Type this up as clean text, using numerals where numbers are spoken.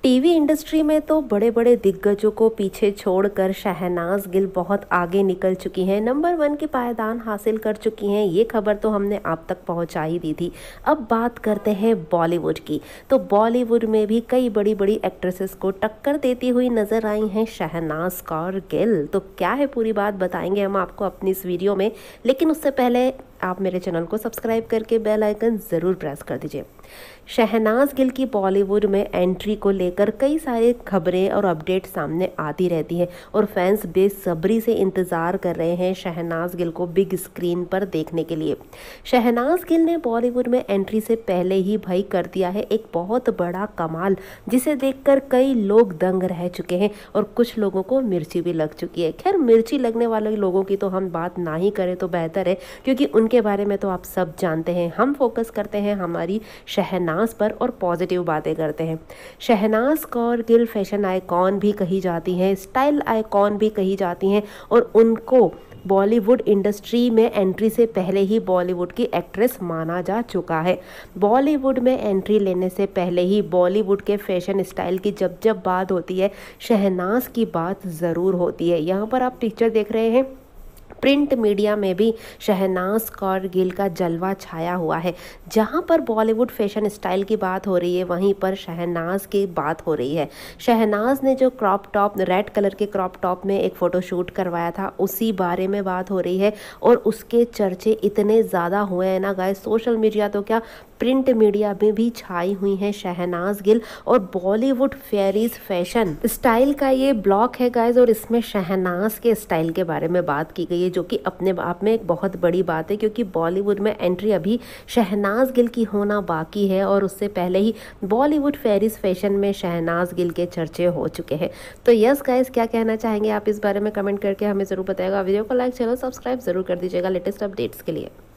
TV industry में तो बड़े बड़े दिग्गजों को पीछे छोड़कर शहनाज गिल बहुत आगे निकल चुकी हैं, नंबर 1 की पायदान हासिल कर चुकी हैं। ये खबर तो हमने आप तक पहुंचा ही दी थी। अब बात करते हैं बॉलीवुड की। तो बॉलीवुड में भी कई बड़ी बड़ी एक्ट्रेसेस को टक्कर देती हुई नजर आई हैं शहनाज कौर गिल। तो क्या है पूरी बात बताएंगे हम आपको अपनी इस वीडियो में, लेकिन उससे पहले आप मेरे चैनल को सब्सक्राइब करके बेल आइकन ज़रूर प्रेस कर दीजिए। शहनाज गिल की बॉलीवुड में एंट्री को लेकर कई सारी खबरें और अपडेट सामने आती रहती हैं और फैंस बेसब्री से इंतज़ार कर रहे हैं शहनाज गिल को बिग स्क्रीन पर देखने के लिए। शहनाज गिल ने बॉलीवुड में एंट्री से पहले ही भाई कर दिया है एक बहुत बड़ा कमाल, जिसे देखकर कई लोग दंग रह चुके हैं और कुछ लोगों को मिर्ची भी लग चुकी है। खैर, मिर्ची लगने वाले लोगों की तो हम बात ना ही करें तो बेहतर है, क्योंकि उनके बारे में तो आप सब जानते हैं। हम फोकस करते हैं हमारी शहनाज पर और पॉजिटिव बातें करते हैं। शहनाज कौर गिल फैशन आइकॉन भी कही जाती हैं, स्टाइल आइकॉन भी कही जाती हैं और उनको बॉलीवुड इंडस्ट्री में एंट्री से पहले ही बॉलीवुड की एक्ट्रेस माना जा चुका है। बॉलीवुड में एंट्री लेने से पहले ही बॉलीवुड के फैशन स्टाइल की जब जब बात होती है, शहनाज की बात ज़रूर होती है। यहाँ पर आप पिक्चर देख रहे हैं, प्रिंट मीडिया में भी शहनाज कौर गिल का जलवा छाया हुआ है। जहां पर बॉलीवुड फैशन स्टाइल की बात हो रही है, वहीं पर शहनाज की बात हो रही है। शहनाज ने जो क्रॉप टॉप, रेड कलर के क्रॉप टॉप में एक फ़ोटोशूट करवाया था, उसी बारे में बात हो रही है और उसके चर्चे इतने ज़्यादा हुए हैं ना गाइस, सोशल मीडिया तो क्या प्रिंट मीडिया में भी छाई हुई हैं शहनाज गिल। और बॉलीवुड फेयरीज फैशन स्टाइल का ये ब्लॉग है गाइस, और इसमें शहनाज के स्टाइल के बारे में बात की गई है, जो कि अपने आप में एक बहुत बड़ी बात है, क्योंकि बॉलीवुड में एंट्री अभी शहनाज गिल की होना बाकी है और उससे पहले ही बॉलीवुड फेयरीज फैशन में शहनाज गिल के चर्चे हो चुके हैं। तो यस गाइस, क्या कहना चाहेंगे आप इस बारे में कमेंट करके हमें ज़रूर बताएगा। वीडियो को लाइक, चैनल सब्सक्राइब जरूर कर दीजिएगा लेटेस्ट अपडेट्स के लिए।